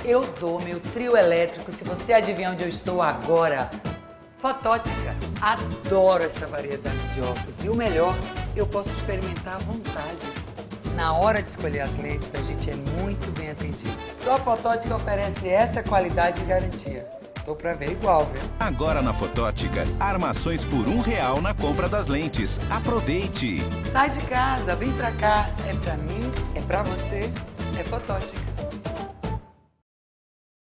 Eu dou meu trio elétrico se você adivinhar onde eu estou agora. Fotótica. Adoro essa variedade de óculos. E o melhor, eu posso experimentar à vontade. Na hora de escolher as lentes, a gente é muito bem atendido. Só a Fotótica oferece essa qualidade e garantia. Tô pra ver igual, viu? Agora na Fotótica, armações por R$1 na compra das lentes. Aproveite! Sai de casa, vem pra cá. É pra mim, é pra você, é Fotótica.